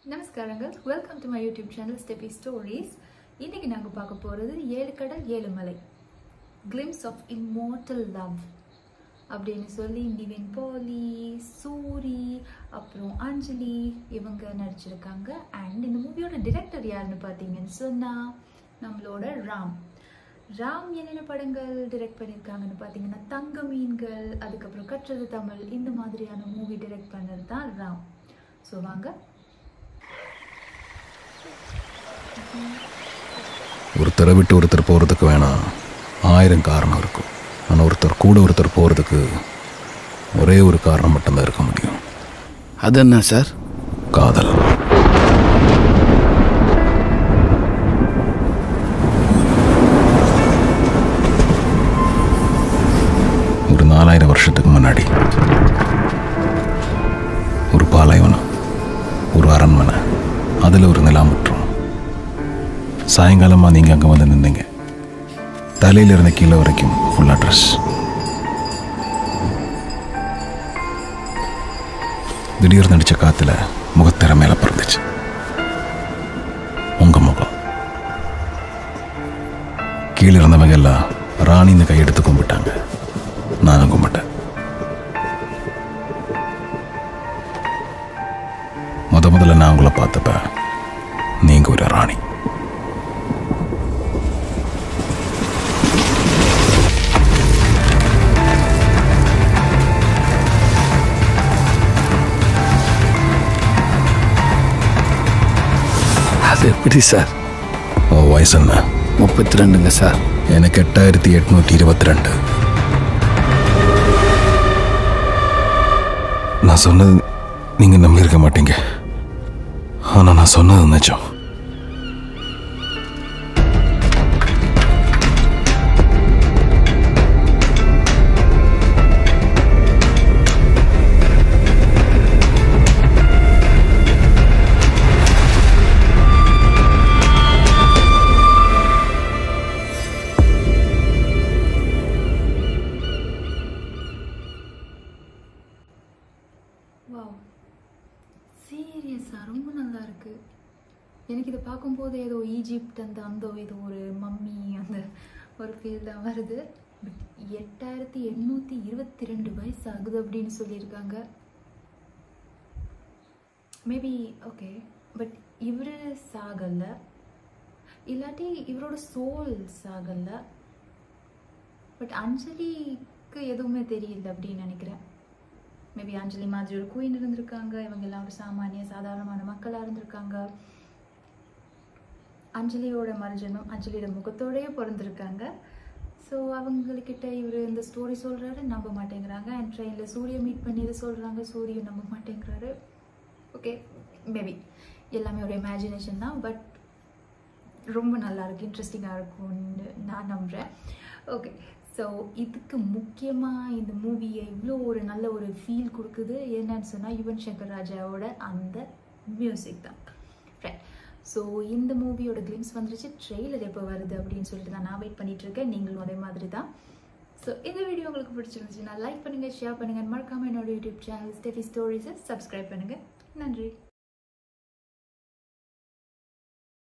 நமஸ்காரங்கள். Welcome to my YouTube channel Stephy Stories. இன்னைக்கு நாங்கள் பார்க்க போகிறது 7 கடல் 7 மலை, கிளிம்ஸ் ஆஃப் இம்மோர்டல் லவ் அப்படின்னு சொல்லி நிவின் பாலி, சூரி, அப்புறம் அஞ்சலி இவங்க நடிச்சிருக்காங்க. அண்ட் இந்த மூவியோட டிரெக்டர் யாருன்னு பார்த்தீங்கன்னு சொன்னால் நம்மளோட ராம் என்னென்ன படங்கள் டிரெக்ட் பண்ணியிருக்காங்கன்னு பார்த்தீங்கன்னா தங்க மீன்கள், அதுக்கப்புறம் கற்றது தமிழ், இந்த மாதிரியான மூவி டிரெக்ட் பண்ணது தான் ராம். ஸோ வாங்க. ஒருத்தரை விட்டு ஒருத்தர் போகிறதுக்கு வேணாம் 1000 காரணம் இருக்கும். ஆனால் ஒருத்தர் போகிறதுக்கு ஒரே ஒரு காரணம் மட்டும்தான் இருக்க முடியும். அது என்ன சார்? காதல். ஒரு 4000 வருஷத்துக்கு முன்னாடி ஒரு பாலைவனம், ஒரு அரண்மனை, அதில் ஒரு நிலாமுற்றம். சாயங்காலமாக நீங்கள் அங்கே வந்து நின்னீங்க. தலையிலிருந்து கீழே வரைக்கும் ஃபுல்லாக ட்ரெஸ். திடீர்னு அடித்த காற்றுல முகத்திற மேலே பிறந்துச்சு உங்கள் முகம். கீழே இருந்தவங்க எல்லாம் ராணின்னு கையெடுத்து கும்பிட்டாங்க. நானும் கும்பிட்டேன். முதல்ல நான் உங்களை பார்த்தப்ப நீங்கள் ஒரு ராணி. அது எப்படி சார்? வயசு என்ன? 32ங்க சார். எனக்கு 8822. நான் சொன்னது நீங்கள் நம்பியிருக்க மாட்டீங்க. ஆனால் நான் சொன்னது நிஜம். வாவ், சீரியஸாக ரொம்ப நல்லா இருக்கு. எனக்கு இதை பார்க்கும்போது ஏதோ ஈஜிப்ட் அந்த ஏதோ ஒரு மம்மி அந்த ஒரு ஃபீல் தான் வருது. பட் 8822 வயசு ஆகுது அப்படின்னு சொல்லியிருக்காங்க. மேபி ஓகே, பட் இவர் சாகலை, இல்லாட்டி இவரோட சோல் சாகலை. பட் அஞ்சலிக்கு எதுவுமே தெரியல அப்படின்னு நினைக்கிறேன். மேபி அஞ்சலி மாதிரி ஒரு குயின் இருந்திருக்காங்க. இவங்க எல்லாம் ஒரு சாதாரணமான மக்களாக இருந்திருக்காங்க. அஞ்சலியோட மறுஜன்மம் அஞ்சலியோட முகத்தோடயே பிறந்திருக்காங்க. ஸோ அவங்கக்கிட்ட இவர் இந்த ஸ்டோரி சொல்கிறாரு, நம்ப மாட்டேங்கிறாங்க. அண்ட் ட்ரெயினில் சூரிய மீட் பண்ணி இதை சொல்கிறாங்க, சூரியன் நம்ப மாட்டேங்கிறாரு. ஓகே, மேபி எல்லாமே ஒரு இமேஜினேஷன் தான். பட் ரொம்ப நல்லாயிருக்கு, இன்ட்ரெஸ்டிங்காக இருக்கும்னு நான் நம்புகிறேன். ஓகே, ஸோ இதுக்கு முக்கியமாக இந்த மூவியை இவ்வளோ ஒரு நல்ல ஒரு ஃபீல் கொடுக்குது என்னன்னு சொன்னால் யுவன் சங்கர் ராஜாவோட அந்த மியூசிக் தான். ரைட். ஸோ இந்த மூவியோட கிளிம்ஸ் வந்துருச்சு. ட்ரெய்லர் எப்போ வருது அப்படின்னு சொல்லிட்டு தான் நான் வெயிட் பண்ணிகிட்ருக்கேன். நீங்களும் அதே மாதிரி தான். ஸோ இந்த வீடியோ உங்களுக்கு பிடிச்சிருந்துச்சுன்னா லைக் பண்ணுங்கள், ஷேர் பண்ணுங்கள், மறக்காமல் என்னோட யூடியூப் சேனல் ஸ்டெபி ஸ்டோரிஸை சப்ஸ்கிரைப் பண்ணுங்கள். நன்றி.